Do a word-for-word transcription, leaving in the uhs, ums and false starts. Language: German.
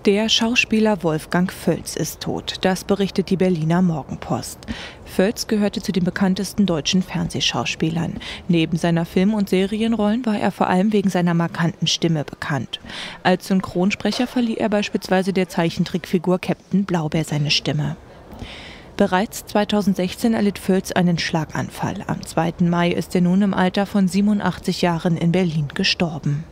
Der Schauspieler Wolfgang Völz ist tot. Das berichtet die Berliner Morgenpost. Völz gehörte zu den bekanntesten deutschen Fernsehschauspielern. Neben seiner Film- und Serienrollen war er vor allem wegen seiner markanten Stimme bekannt. Als Synchronsprecher verlieh er beispielsweise der Zeichentrickfigur Captain Blaubeer seine Stimme. Bereits zweitausendsechzehn erlitt Völz einen Schlaganfall. Am zweiten Mai ist er nun im Alter von siebenundachtzig Jahren in Berlin gestorben.